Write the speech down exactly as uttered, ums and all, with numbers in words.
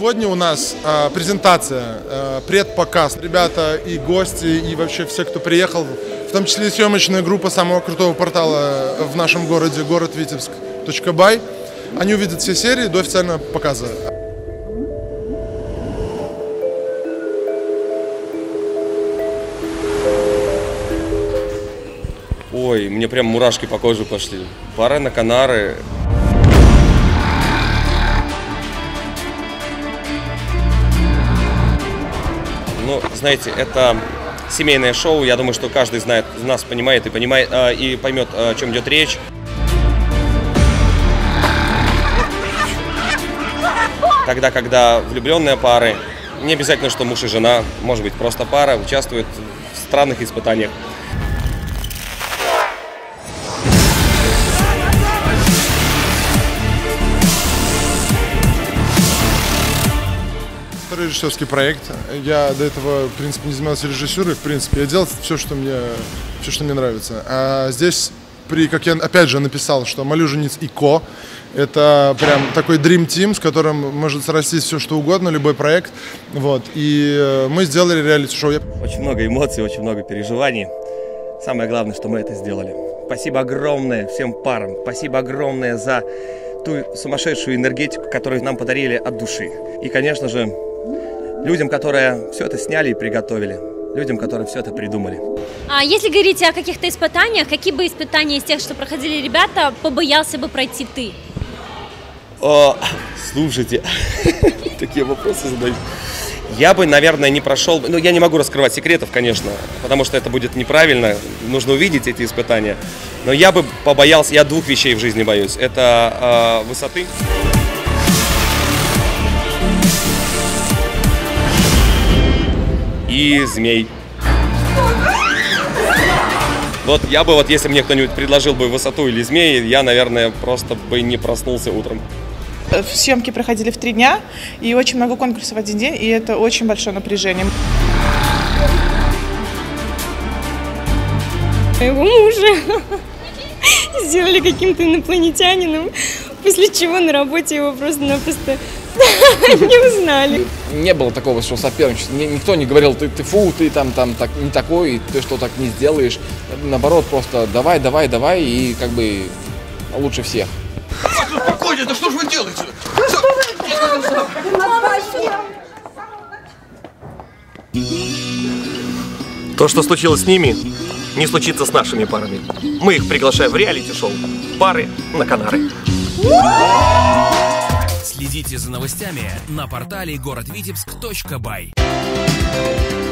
Сегодня у нас э, презентация, э, предпоказ. Ребята и гости, и вообще все, кто приехал, в том числе и съемочная группа самого крутого портала в нашем городе, город Витебск точка бай. Они увидят все серии до официального показа. Ой, мне прям мурашки по коже пошли. Пара на Канары. Ну, знаете, это семейное шоу. Я думаю, что каждый знает, нас понимает и понимает э, и поймет, о чем идет речь. Тогда, когда влюбленные пары, не обязательно, что муж и жена, может быть, просто пара, участвуют в странных испытаниях. Второй режиссерский проект. Я до этого, в принципе, не занимался режиссурой. В принципе, я делал все, что мне, все, что мне нравится. А здесь, при, как я опять же написал, что «Молю жениться» и «Ко» — это прям такой dream team, с которым может срастись все, что угодно, любой проект. Вот. И мы сделали реалити-шоу. Очень много эмоций, очень много переживаний. Самое главное, что мы это сделали. Спасибо огромное всем парам. Спасибо огромное за ту сумасшедшую энергетику, которую нам подарили от души. И, конечно же, людям, которые все это сняли и приготовили. Людям, которые все это придумали. А если говорить о каких-то испытаниях, какие бы испытания из тех, что проходили ребята, побоялся бы пройти ты? О, слушайте, такие вопросы задают. Я бы, наверное, не прошел, ну, я не могу раскрывать секретов, конечно, потому что это будет неправильно, нужно увидеть эти испытания. Но я бы побоялся, я двух вещей в жизни боюсь. Это э, высоты. И змей. Вот я бы, вот если мне кто-нибудь предложил бы высоту или змеи, я, наверное, просто бы не проснулся утром. Съемки проходили в три дня, и очень много конкурсов в один день, и это очень большое напряжение. Моего мужа сделали каким-то инопланетянином, после чего на работе его просто-напросто не узнали. Не было такого, что соперничества. Никто не говорил, ты, ты фу, ты там, там так, не такой, ты что так не сделаешь. Наоборот, просто давай, давай, давай, и как бы лучше всех. Успокойтесь, да что же вы делаете? То, что случилось с ними, не случится с нашими парами. Мы их приглашаем в реалити-шоу «Пары на Канары». Следите за новостями на портале город витебск точка бай.